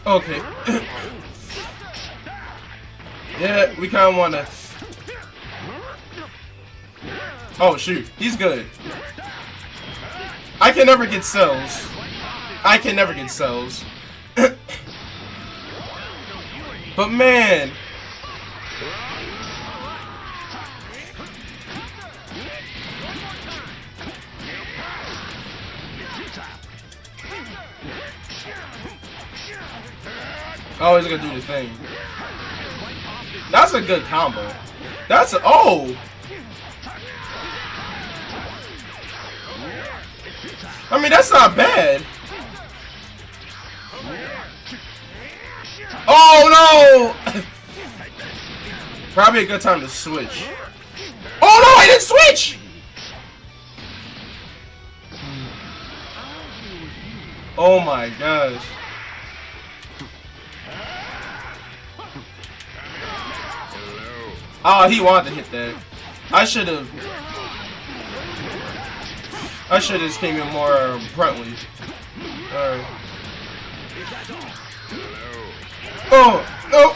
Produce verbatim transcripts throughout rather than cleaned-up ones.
Okay. Yeah, we kind of want to. Oh shoot, he's good. I can never get cells. I can never get cells. But man. Oh, he's gonna do the thing. That's a good combo. That's a, oh. I mean, that's not bad. Oh no! Probably a good time to switch. Oh no, I didn't switch! Oh my gosh. Oh, he wanted to hit that. I should have. I should have just came in more bluntly. Alright. Oh, no!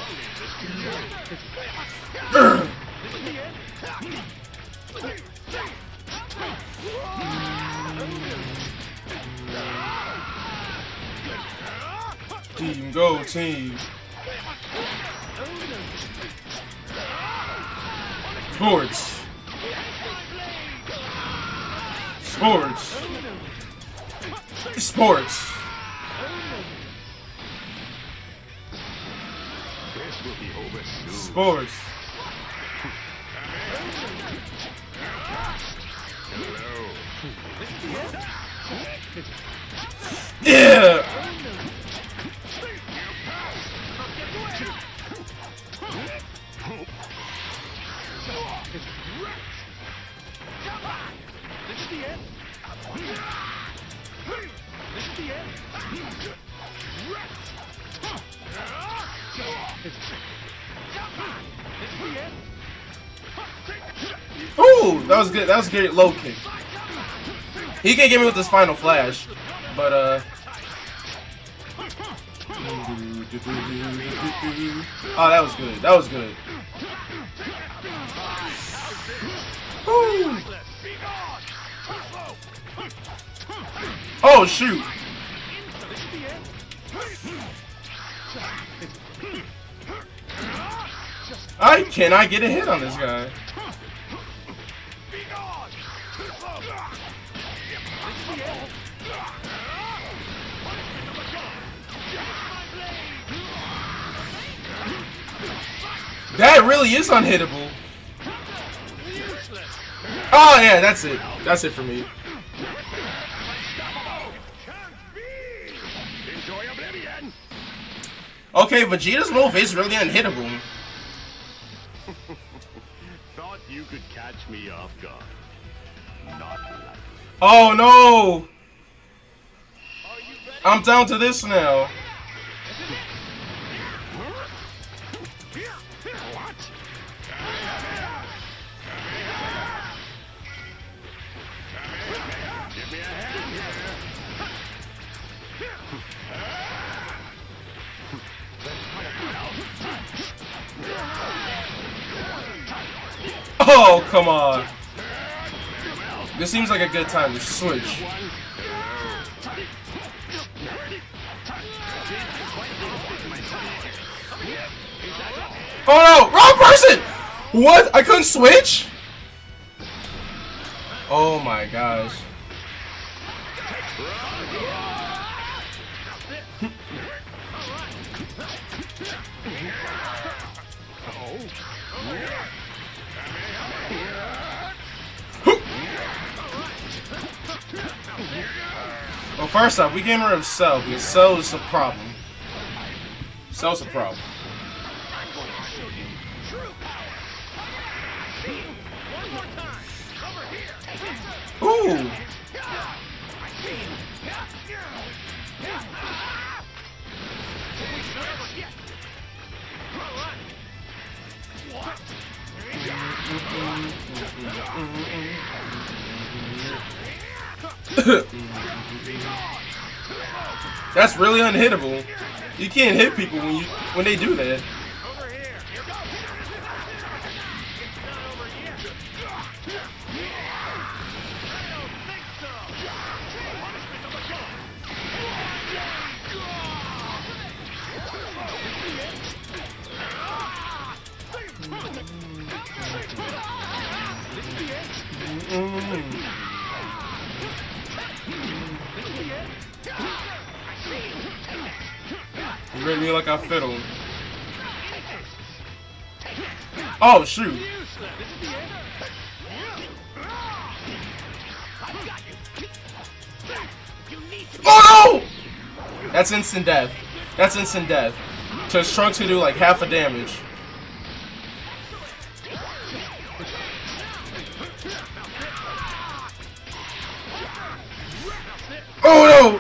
Team, go team. Sports. Sports. Sports. Sports. Yeah. Ooh, that was good. That was good low kick. He can get me with this final flash, but uh. Oh, that was good. That was good. Ooh. Oh shoot! I cannot get a hit on this guy. That really is unhittable. Oh yeah, that's it. That's it for me. Okay, Vegeta's move is really unhittable. Thought you could catch me off guard. Not likely. Oh no! I'm down to this now. Oh, come on. This seems like a good time to switch. Oh no, wrong person! What? I couldn't switch? Oh my gosh. Well, first off, we getting rid of Cell because Cell is a problem. Cell's a problem. Ooh! That's really unhittable. You can't hit people when you when they do that. You read me like I fiddle. Oh shoot! Oh no! That's instant death. That's instant death. Because Trunks can do like half a damage. Oh no!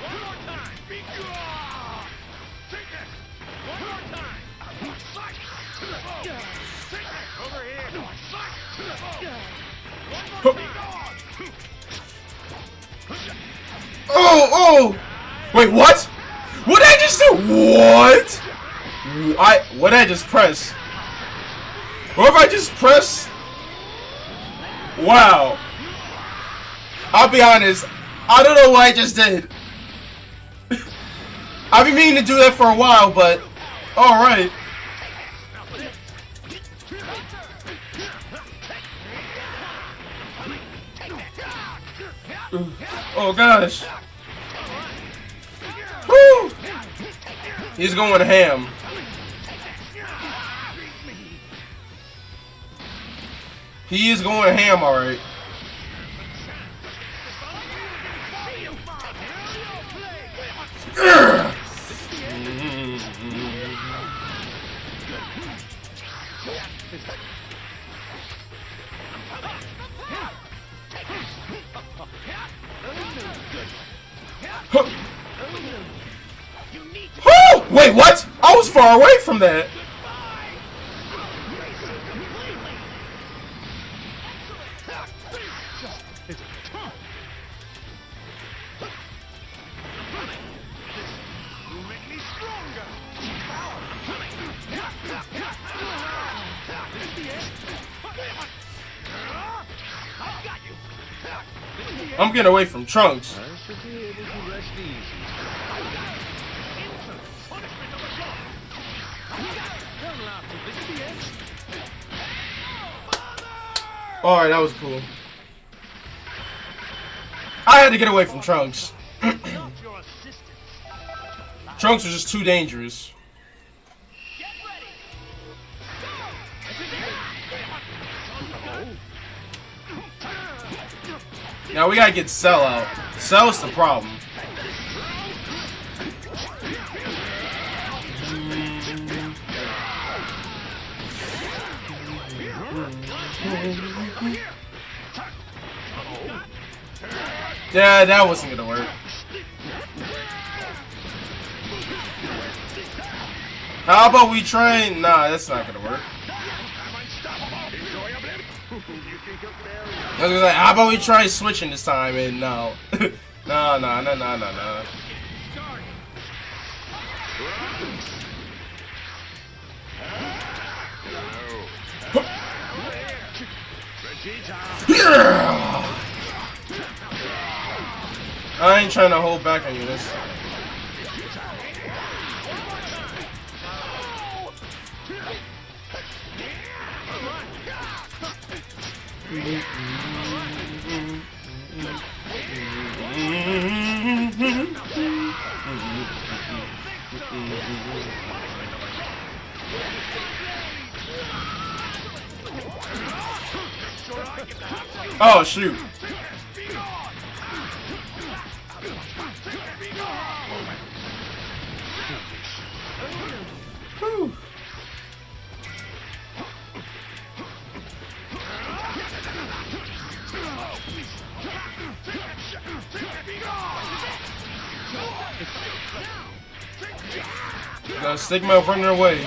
Oh, oh! Wait, what? What did I just do? What? I, what did I just press? What if I just press? Wow. I'll be honest, I don't know what I just did. I've been meaning to do that for a while, but alright. Oh gosh. Woo! He's going ham. He is going ham, alright. Wait, what? I was far away from that. I'm getting away from Trunks. Alright, that was cool. I had to get away from Trunks. Trunks was just too dangerous. Now we gotta get Cell out. Cell's the problem. Yeah, that wasn't gonna work. How about we try? Nah, that's not gonna work. I was like, how about we try switching this time? And no, no, no, no, no, no, no. I ain't trying to hold back on you this. Oh shoot. Whew. Gotta stick my running away.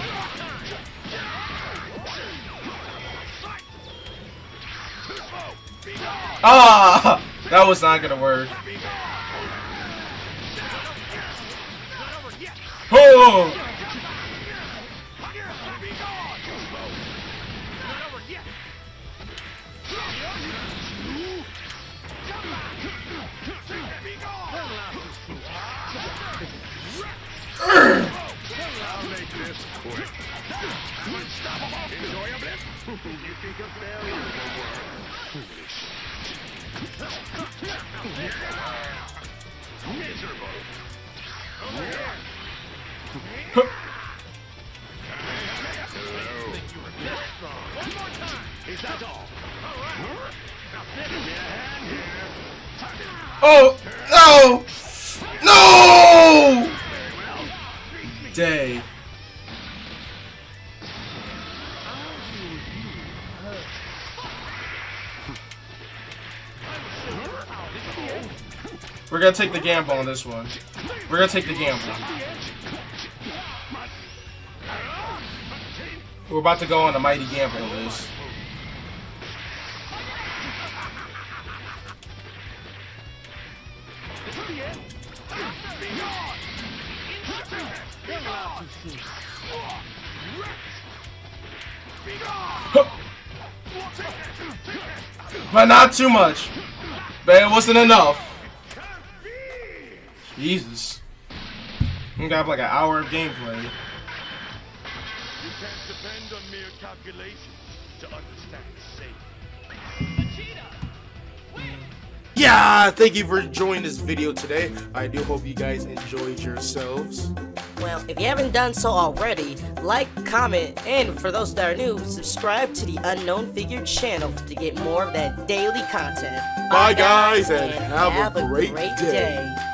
Ah, that was not gonna work. Oh! I'll make this quick. Enjoy a bit. You think a failure will work? Foolish. Miserable. Over here. Hello. One more time. Is that all? Now give me a hand here. Oh no! No! Day. We're gonna take the gamble on this one. We're gonna take the gamble. We're about to go on a mighty gamble on this. But not too much. But it wasn't enough. Jesus. We got like an hour of gameplay. You can't depend on mere calculations to understand safety. Yeah, thank you for enjoying this video today. I do hope you guys enjoyed yourselves. Well, if you haven't done so already, like, comment, and for those that are new, subscribe to the Unknown Figure channel to get more of that daily content. Bye guys, and, and have, have a great, great day. day.